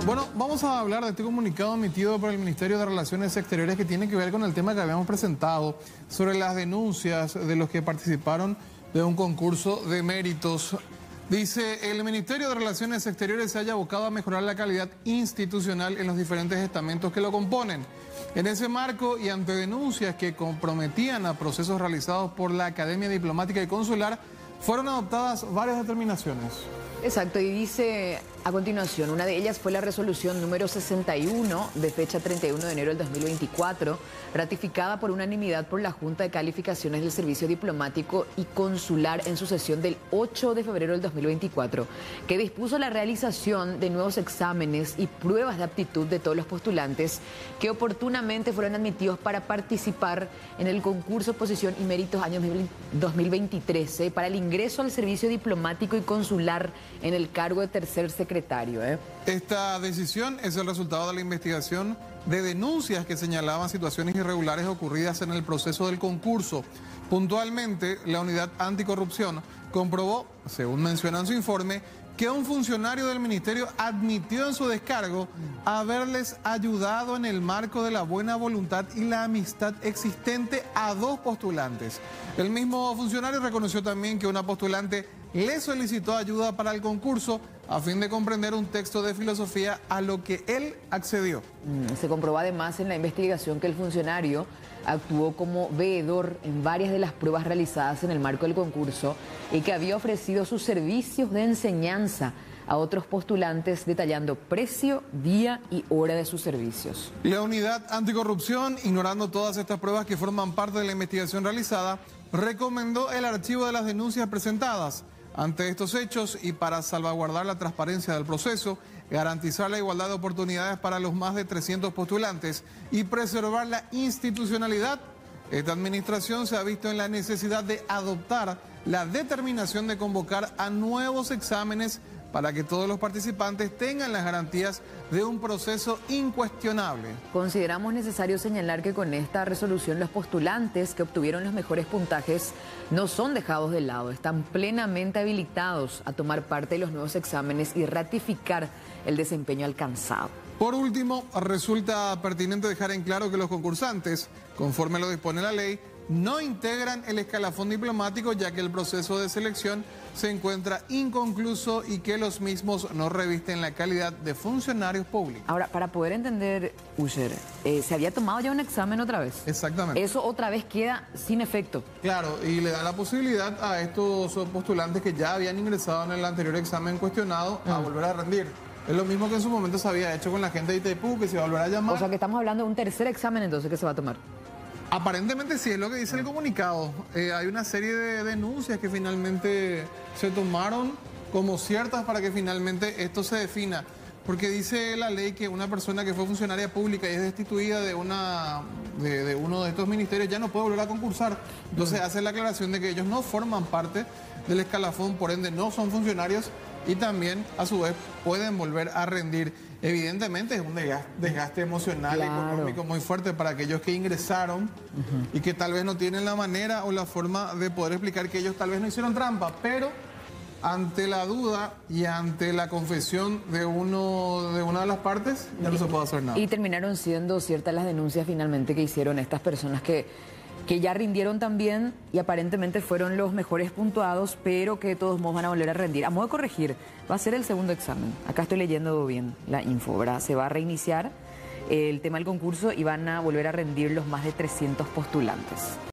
Bueno, vamos a hablar de este comunicado emitido por el Ministerio de Relaciones Exteriores que tiene que ver con el tema que habíamos presentado sobre las denuncias de los que participaron de un concurso de méritos. Dice, el Ministerio de Relaciones Exteriores se haya abocado a mejorar la calidad institucional en los diferentes estamentos que lo componen. En ese marco y ante denuncias que comprometían a procesos realizados por la Academia Diplomática y Consular, fueron adoptadas varias determinaciones. Exacto, y dice a continuación, una de ellas fue la resolución número 61 de fecha 31 de enero del 2024, ratificada por unanimidad por la Junta de Calificaciones del Servicio Diplomático y Consular en su sesión del 8 de febrero del 2024, que dispuso la realización de nuevos exámenes y pruebas de aptitud de todos los postulantes que oportunamente fueron admitidos para participar en el concurso Posición y Méritos año 2023 para el ingreso al Servicio Diplomático y Consular en el cargo de tercer secretario. Esta decisión es el resultado de la investigación de denuncias que señalaban situaciones irregulares ocurridas en el proceso del concurso. Puntualmente, la Unidad Anticorrupción comprobó, según menciona en su informe, que un funcionario del ministerio admitió en su descargo haberles ayudado en el marco de la buena voluntad y la amistad existente a dos postulantes. El mismo funcionario reconoció también que una postulante le solicitó ayuda para el concurso a fin de comprender un texto de filosofía a lo que él accedió. Se comprobó además en la investigación que el funcionario actuó como veedor en varias de las pruebas realizadas en el marco del concurso y que había ofrecido sus servicios de enseñanza a otros postulantes detallando precio, día y hora de sus servicios. La Unidad Anticorrupción, ignorando todas estas pruebas que forman parte de la investigación realizada, recomendó el archivo de las denuncias presentadas. Ante estos hechos y para salvaguardar la transparencia del proceso, garantizar la igualdad de oportunidades para los más de 300 postulantes y preservar la institucionalidad, esta administración se ha visto en la necesidad de adoptar la determinación de convocar a nuevos exámenes para que todos los participantes tengan las garantías de un proceso incuestionable. Consideramos necesario señalar que con esta resolución los postulantes que obtuvieron los mejores puntajes no son dejados de lado, están plenamente habilitados a tomar parte de los nuevos exámenes y ratificar el desempeño alcanzado. Por último, resulta pertinente dejar en claro que los concursantes, conforme lo dispone la ley, no integran el escalafón diplomático, ya que el proceso de selección se encuentra inconcluso y que los mismos no revisten la calidad de funcionarios públicos. Ahora, para poder entender, Usher, ¿se había tomado ya un examen otra vez? Exactamente. Eso otra vez queda sin efecto. Claro, y le da la posibilidad a estos postulantes que ya habían ingresado en el anterior examen cuestionado a volver a rendir. Es lo mismo que en su momento se había hecho con la gente de Itaipú, que se va a volver a llamar. O sea que estamos hablando de un tercer examen entonces que se va a tomar. Aparentemente sí, es lo que dice el comunicado. Hay una serie de denuncias que finalmente se tomaron como ciertas para que finalmente esto se defina. Porque dice la ley que una persona que fue funcionaria pública y es destituida de uno de estos ministerios ya no puede volver a concursar. Entonces hace la aclaración de que ellos no forman parte del escalafón, por ende no son funcionarios y también a su vez pueden volver a rendir. Evidentemente es un desgaste emocional, claro, económico muy fuerte para aquellos que ingresaron y que tal vez no tienen la manera o la forma de poder explicar que ellos tal vez no hicieron trampa, pero ante la duda y ante la confesión de una de las partes, ya no se puede hacer nada. Y terminaron siendo ciertas las denuncias finalmente que hicieron estas personas que ya rindieron también y aparentemente fueron los mejores puntuados, pero que de todos modos van a volver a rendir. A modo de corregir, va a ser el segundo examen. Acá estoy leyendo bien la info, ¿verdad? Se va a reiniciar el tema del concurso y van a volver a rendir los más de 300 postulantes.